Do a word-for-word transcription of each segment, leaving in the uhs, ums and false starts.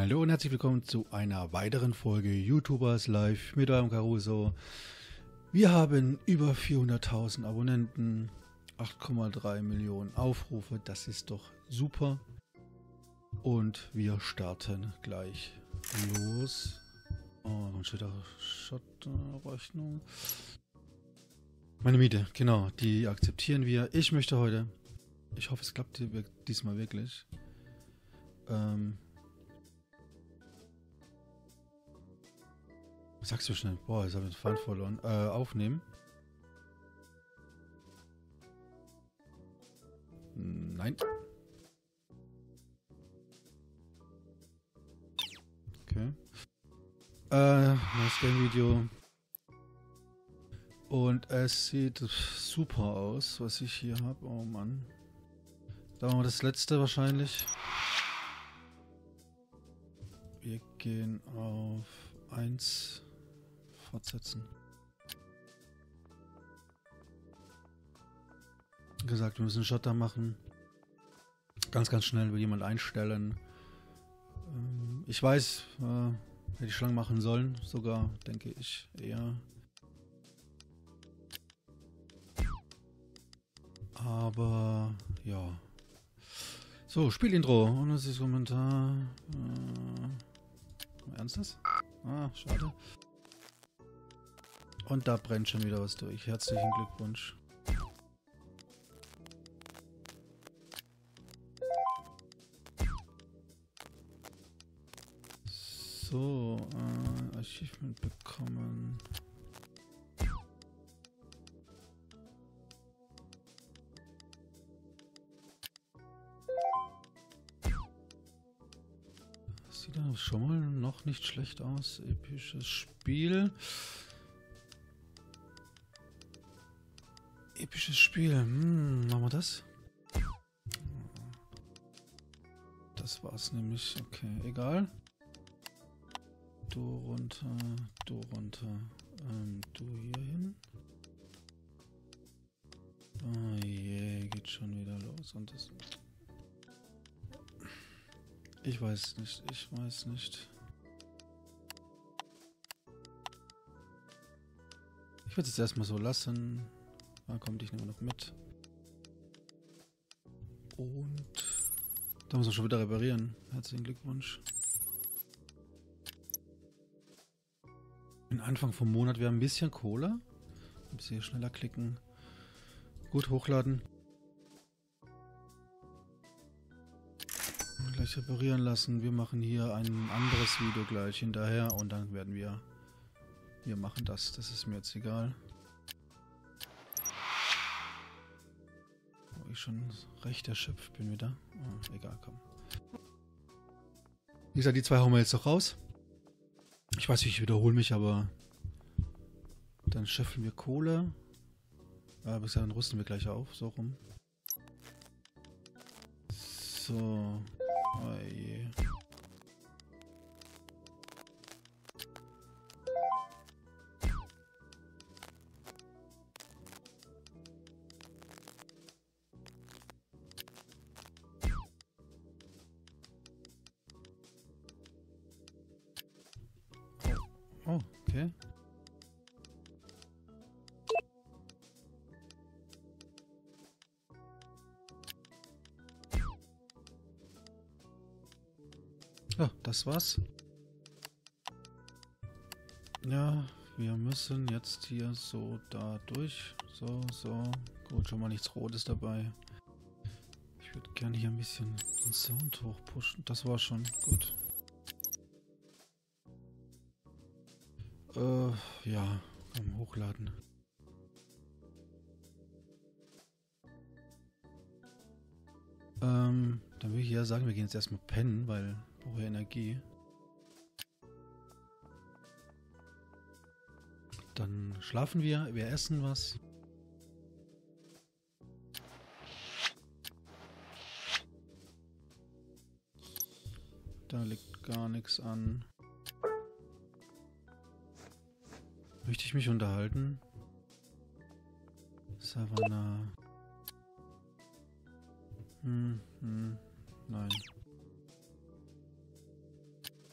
Hallo und herzlich willkommen zu einer weiteren Folge YouTubers Live mit eurem Caruso. Wir haben über vierhunderttausend Abonnenten, acht Komma drei Millionen Aufrufe, das ist doch super. Und wir starten gleich los. Oh, dann steht da Schotterrechnung. Meine Miete, genau, die akzeptieren wir. Ich möchte heute, ich hoffe es klappt diesmal wirklich, ähm, sagst du schnell? Boah, jetzt habe ich den Faden verloren. Äh, aufnehmen. Nein. Okay. Äh, neues Game-Video. Und es sieht super aus, was ich hier habe. Oh Mann. Da machen wir das letzte wahrscheinlich. Wir gehen auf eins. Fortsetzen. Wie gesagt, wir müssen einen Shutter machen. Ganz, ganz schnell will jemand einstellen. Ähm, ich weiß, äh, hätte ich schon machen sollen. Sogar, denke ich, eher. Aber, ja. So, Spielintro. Und das ist Kommentar. Äh, Ernstes? Ah, schade. Und da brennt schon wieder was durch. Herzlichen Glückwunsch. So, äh, Achievement bekommen. Sieht dann schon mal noch nicht schlecht aus. Episches Spiel. Episches Spiel. Hm, machen wir das? Das war's nämlich. Okay, egal. Du runter, du runter. Ähm, du hier hin. Oh je, geht schon wieder los. Und das. Ich weiß nicht, ich weiß nicht. Ich werde es erstmal so lassen. Da kommt ich nehme noch mit. Und da muss man schon wieder reparieren. Herzlichen Glückwunsch. Am Anfang vom Monat, wir haben ein bisschen Kohle. Ein bisschen schneller klicken. Gut, hochladen. Und gleich reparieren lassen. Wir machen hier ein anderes Video gleich hinterher und dann werden wir... Wir machen das, das ist mir jetzt egal. Ich schon recht erschöpft bin wieder. Oh, egal, komm. Wie gesagt, die zwei hauen wir jetzt noch raus. Ich weiß, ich wiederhole mich, aber dann schöpfen wir Kohle. Ja, bis dann rüsten wir gleich auf, so rum. So. Oh je. Oh, okay. Ja, das war's. Ja, wir müssen jetzt hier so da durch. So, so. Gut, schon mal nichts Rotes dabei. Ich würde gerne hier ein bisschen den Sound hochpushen. Das war schon gut. Äh, ja, komm, hochladen. Ähm, dann würde ich ja sagen, wir gehen jetzt erstmal pennen, weil ich brauche ja Energie. Dann schlafen wir, wir essen was. Da liegt gar nichts an. Möchte ich mich unterhalten? Savannah. Hm, hm, nein.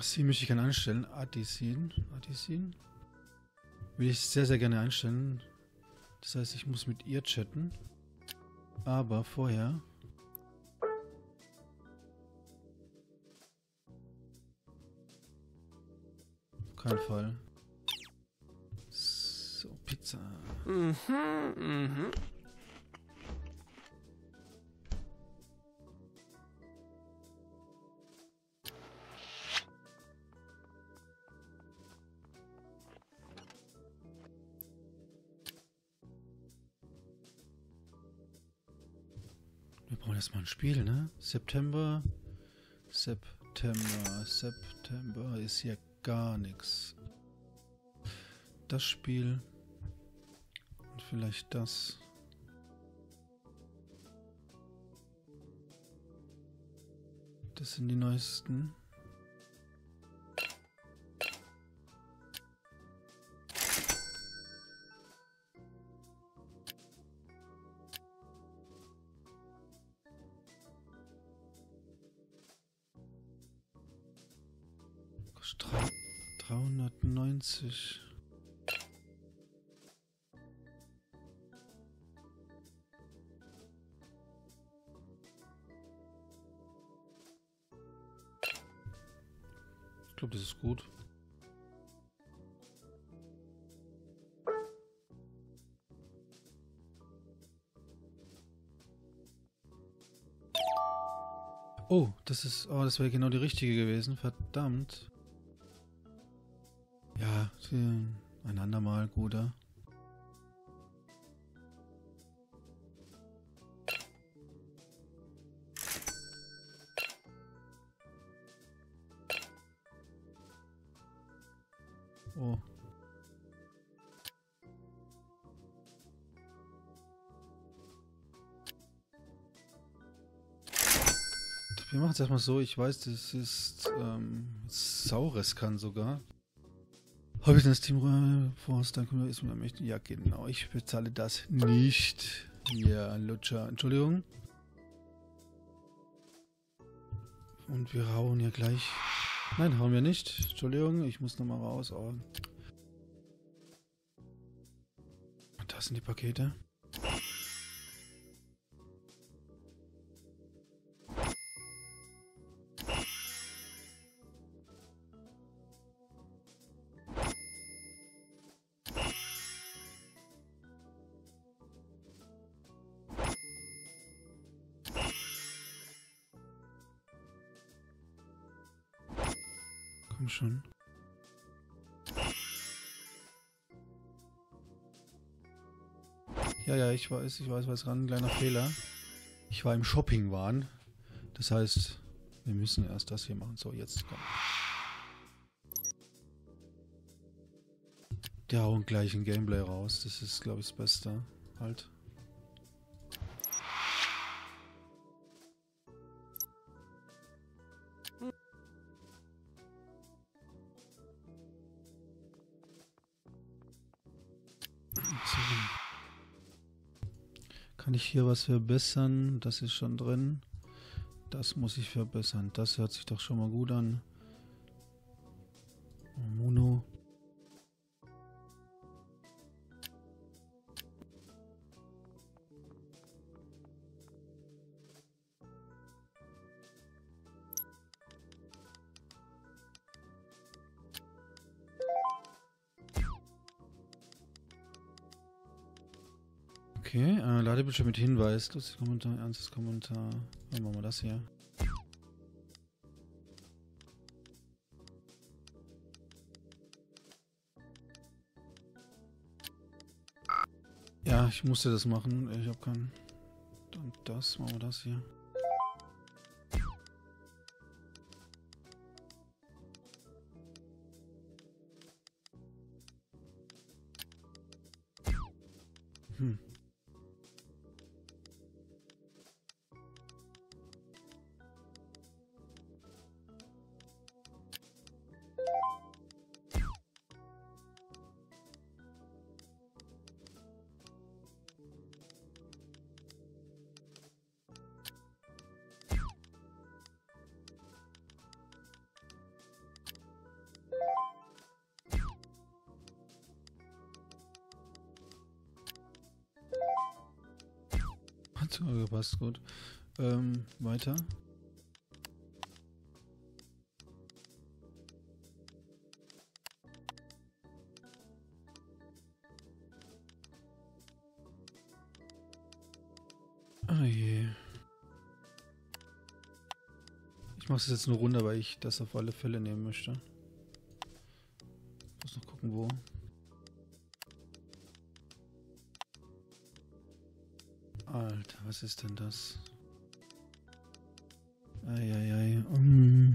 Sie möchte ich gerne einstellen. Adisin. Adisin. Will ich sehr, sehr gerne einstellen. Das heißt, ich muss mit ihr chatten. Aber vorher... Auf keinen Fall. So, Pizza. Mhm, mhm. Wir brauchen erstmal ein Spiel, ne? September. September. September ist hier gar nichts. Das Spiel. Und vielleicht das. Das sind die neuesten. Kostet dreihundertneunzig. Ich glaube, das ist gut. Oh, das ist, oh, das wäre genau die richtige gewesen. Verdammt. Ja, ein andermal, guter. Oh. Wir machen es erstmal so, ich weiß, das ist ähm, saures kann sogar. Habe ich denn das Team Force, dann kommt ist mir mächtig. Ja, genau, ich bezahle das nicht. Ja, Lutscher, Entschuldigung. Und wir hauen hier gleich. Nein, hauen wir nicht. Entschuldigung, ich muss nochmal raus. Oh. Und da sind die Pakete. Komm schon. Ja, ja, ich weiß, ich weiß, was ran. Ein kleiner Fehler. Ich war im Shopping-Wahn. Das heißt, wir müssen erst das hier machen. So, jetzt kommt. Der hauen gleich ein Gameplay raus. Das ist, glaube ich, das Beste. Halt. Kann ich hier was verbessern? Das ist schon drin. Das muss ich verbessern. Das hört sich doch schon mal gut an. Mono. Okay, äh, Ladebildschirm mit Hinweis. Lustiges Kommentar, ernstes Kommentar. Dann machen wir das hier. Ja, ich musste das machen. Ich habe keinen. Und das, machen wir das hier. Hm. Okay, passt gut. Ähm, weiter. Oh je. Ich mache es jetzt eine Runde, weil ich das auf alle Fälle nehmen möchte. Ich muss noch gucken, wo. Alter, was ist denn das? Eieiei. Um.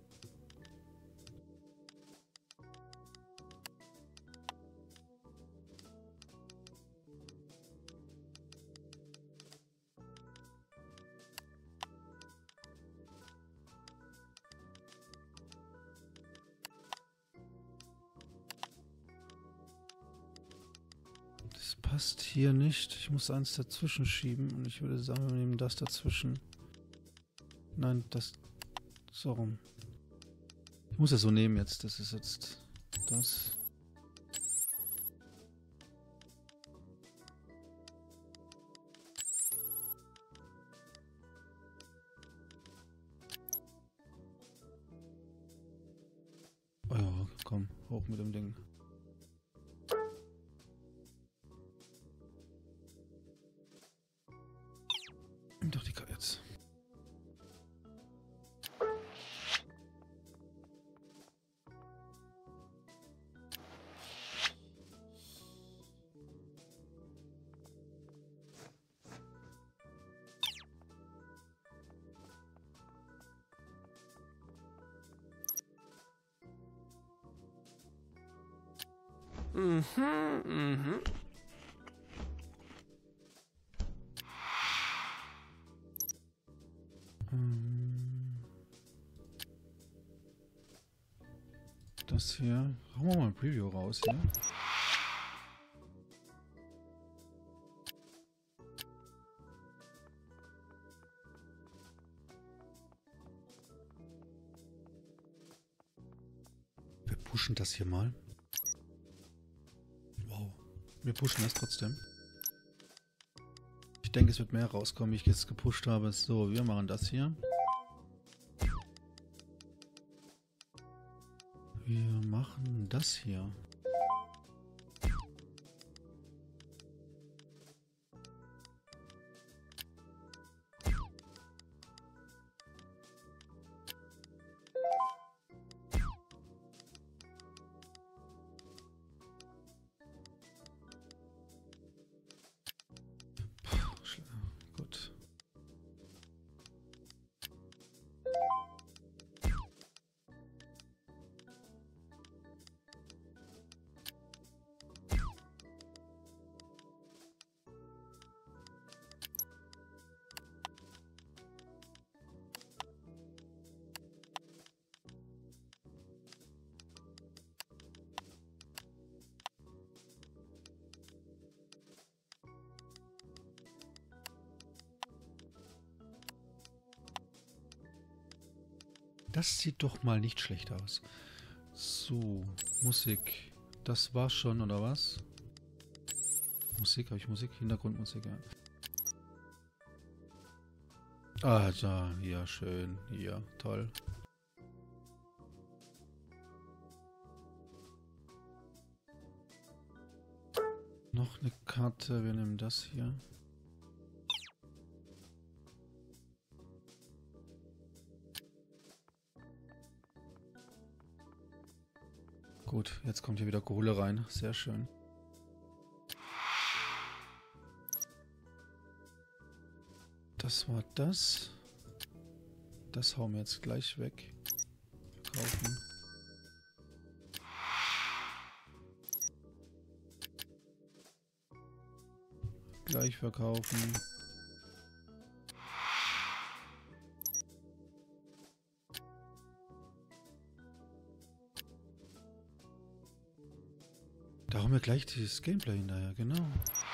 Das passt hier nicht. Ich muss eins dazwischen schieben und ich würde sagen, wir nehmen das dazwischen. Nein, das so rum. Ich muss das so nehmen jetzt. Das ist jetzt das. Oh ja, komm, hoch mit dem Ding. Nimm doch die Karte jetzt. Mhm, mhm. Das hier. Hauen wir mal ein Preview raus hier. Wir pushen das hier mal. Wow. Wir pushen das trotzdem. Ich denke, es wird mehr rauskommen, wie ich jetzt gepusht habe. So, wir machen das hier. Wir machen das hier. Gut. Das sieht doch mal nicht schlecht aus. So, Musik. Das war's schon, oder was? Musik, habe ich Musik? Hintergrundmusik, ja. Ah, da, ja, schön. Ja, toll. Noch eine Karte, wir nehmen das hier. Gut, jetzt kommt hier wieder Kohle rein. Sehr schön. Das war das. Das hauen wir jetzt gleich weg. Kaufen. Gleich verkaufen. Da haben wir gleich dieses Gameplay hinterher, genau.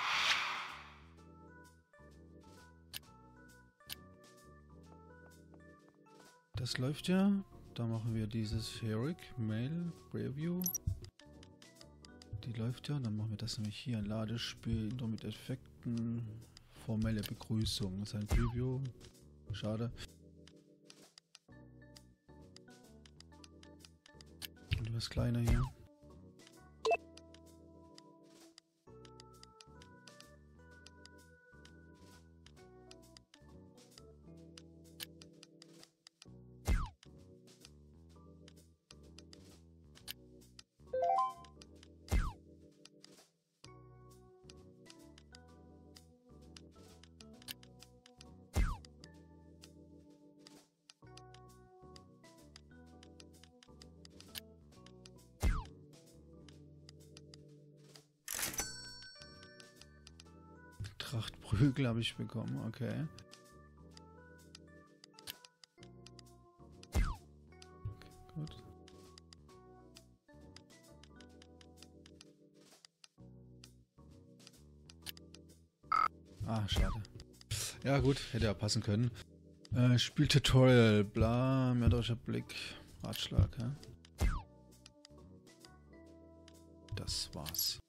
Das läuft ja. Da machen wir dieses Heroic Mail Preview. Die läuft ja. Dann machen wir das nämlich hier ein Ladespiel, nur mit Effekten. formelle Begrüßung. Sein Preview. Schade. Und was kleiner hier. Trachtprügel habe ich bekommen, okay. Okay, gut. Ah, schade. Ja gut, hätte ja passen können. Äh, Spieltutorial, bla, mörderischer Blick, Ratschlag, ja. Das war's.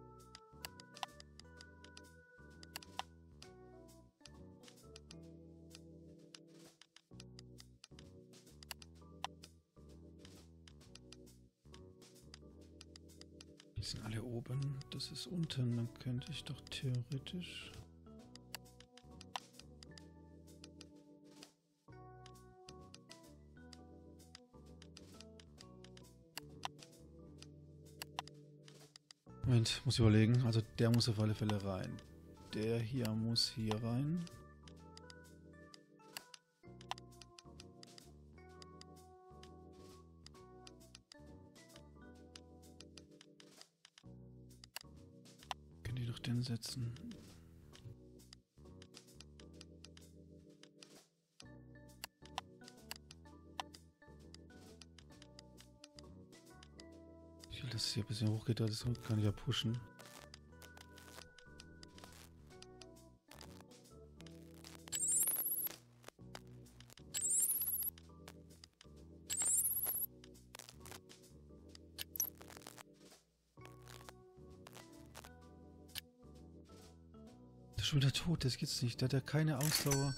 Die sind alle oben, das ist unten, dann könnte ich doch theoretisch... Moment, muss überlegen. Also der muss auf alle Fälle rein. Der hier muss hier rein. Können die doch den setzen? Ich will, dass es hier ein bisschen hochgeht, das kann ich ja pushen. Der ist schon wieder tot, das geht's nicht. Der hat ja keine Ausdauer.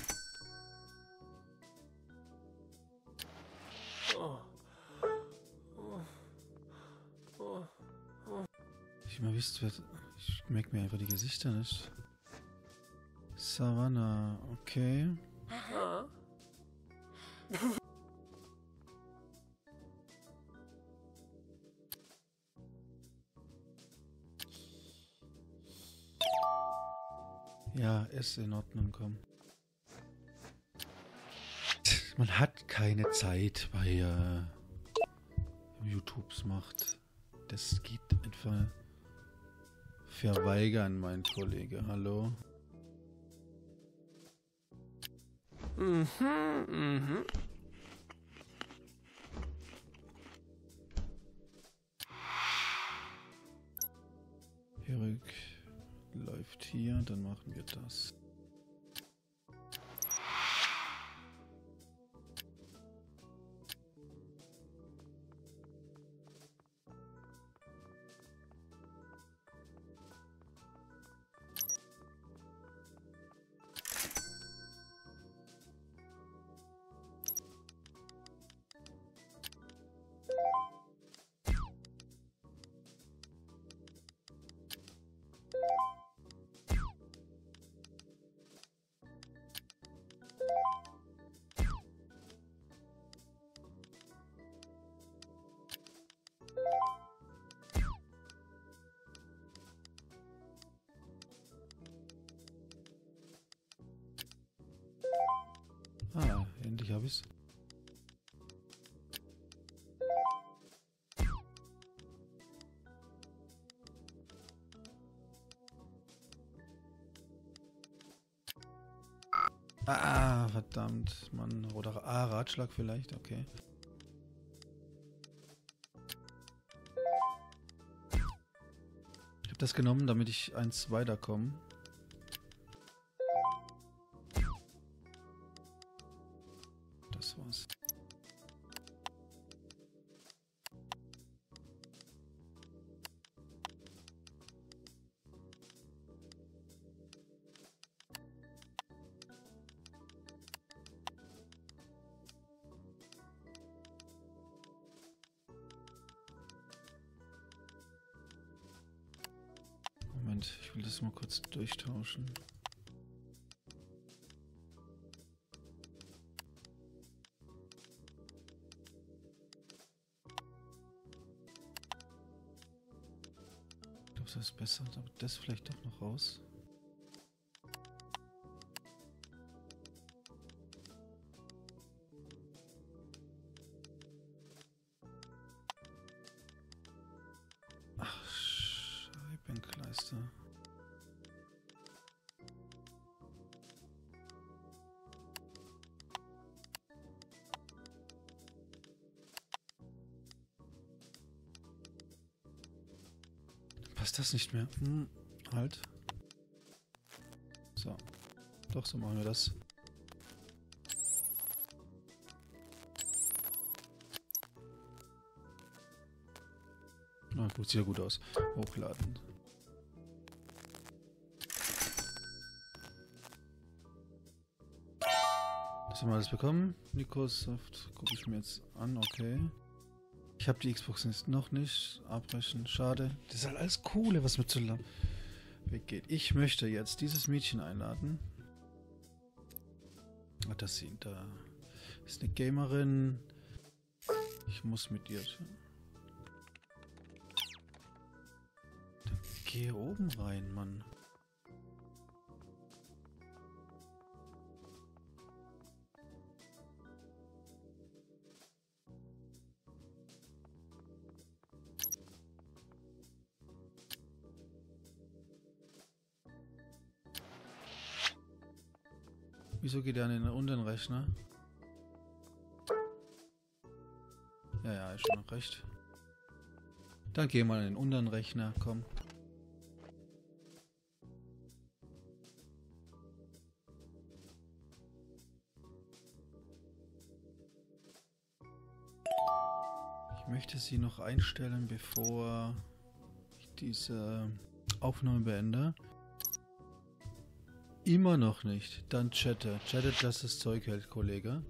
Ich mal wisst, ich merke mir einfach die Gesichter nicht. Savannah, okay. Ja, ist in Ordnung, komm. Man hat keine Zeit bei äh, YouTubes macht. Das geht einfach verweigern, mein Kollege. Hallo? Mhm, mhm. Erik läuft hier, dann machen wir das. Ah, endlich habe ich's. Ah, verdammt, Mann. Oder ah, Ratschlag vielleicht, okay. Ich habe das genommen, damit ich eins weiterkomme. Das war's. Moment, ich will das mal kurz durchtauschen. Ich glaube, das ist besser, aber das vielleicht doch noch raus. Scheibenkleister. Passt das nicht mehr? Hm, halt. So. Doch, so machen wir das. Na gut, sieht ja gut aus. Hochladen. Das haben wir alles bekommen. Microsoft gucke ich mir jetzt an, okay. Ich habe die Xbox jetzt noch nicht. Abbrechen, schade. Das ist halt alles Coole, was mir zu lang weggeht. Ich möchte jetzt dieses Mädchen einladen. Ah, das sie da ist eine Gamerin. Ich muss mit ihr. Dann geh oben rein, Mann. Wieso geht er an den unteren Rechner? Ja, ja, ist schon noch recht. Dann geh mal an den unteren Rechner, komm. Ich möchte sie noch einstellen, bevor ich diese Aufnahme beende. Immer noch nicht. Dann chatte. Chatte, dass das Zeug hält, Kollege.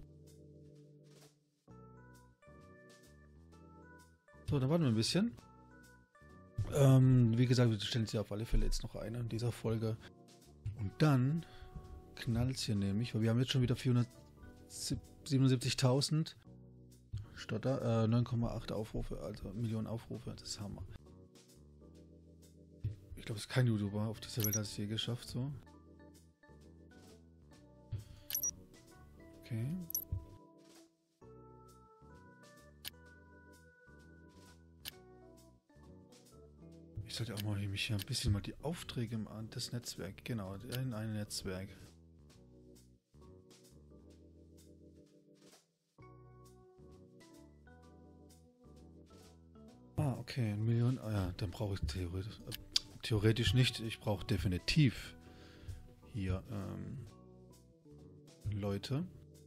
So, dann warten wir ein bisschen. Ähm, wie gesagt, wir stellen sie auf alle Fälle jetzt noch ein in dieser Folge. Und dann knallt es hier nämlich, weil wir haben jetzt schon wieder vierhundertsiebenundsiebzigtausend Stotter, äh, neun Komma acht Aufrufe, also Millionen Aufrufe. Das ist Hammer. Ich glaube, es ist kein YouTuber auf dieser Welt, hat es je geschafft, so. Okay. Ich sollte auch mal mich hier ein bisschen mal die Aufträge an das Netzwerk, genau, in ein Netzwerk. Ah, okay, eine Million, ah ja, dann brauche ich theoretisch, äh, theoretisch nicht, ich brauche definitiv hier ähm, Leute.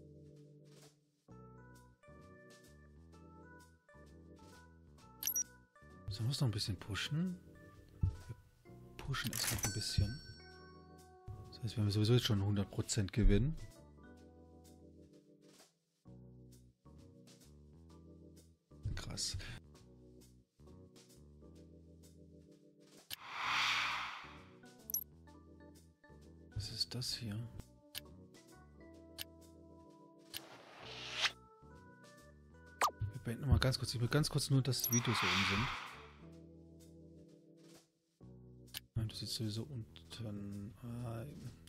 Sollen wir es noch ein bisschen pushen? Wir pushen es noch ein bisschen. Das heißt, wir haben sowieso jetzt schon hundert Prozent Gewinn. Krass. Was ist das hier? Wir beenden mal ganz kurz. Ich will ganz kurz nur, dass die Videos so oben sind. Nein, du sitzt sowieso unten. Ah,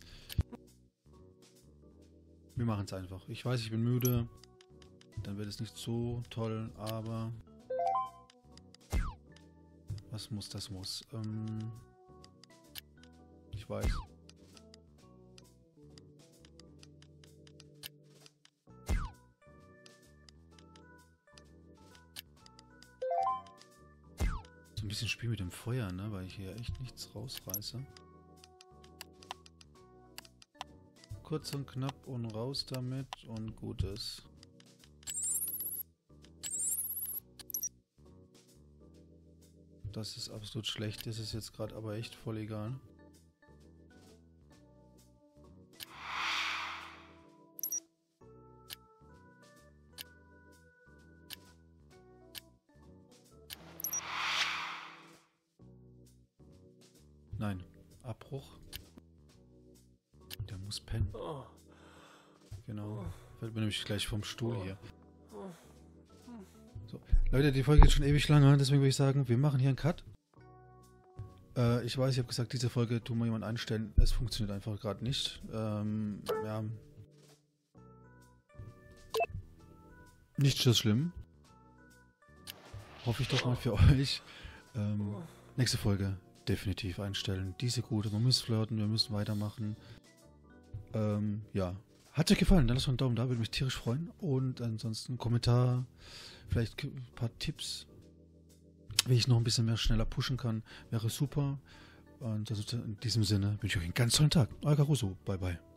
wir machen es einfach. Ich weiß, ich bin müde. Dann wird es nicht so toll, aber was muss, das muss. Ähm, ich weiß. So ein bisschen Spiel mit dem Feuer, ne? Weil ich hier echt nichts rausreiße. Kurz und knapp und raus damit und gut ist. Das ist absolut schlecht. Das ist jetzt gerade aber echt voll egal. Nein. Abbruch. Der muss pennen. Genau. Fällt mir nämlich gleich vom Stuhl hier. So. Leute, die Folge geht schon ewig lang an, deswegen würde ich sagen, wir machen hier einen Cut. Äh, ich weiß, ich habe gesagt, diese Folge tun wir jemand einstellen. Es funktioniert einfach gerade nicht. Ähm, ja. Nicht so schlimm. Hoffe ich doch mal für euch. Ähm, nächste Folge definitiv einstellen. Diese gute, man muss flirten, wir müssen weitermachen. Ähm, ja. Hat euch gefallen, dann lasst einen Daumen da, würde mich tierisch freuen. Und ansonsten einen Kommentar, vielleicht ein paar Tipps, wie ich noch ein bisschen mehr schneller pushen kann, wäre super. Und also in diesem Sinne wünsche ich euch einen ganz tollen Tag. Euer Caruso, bye bye.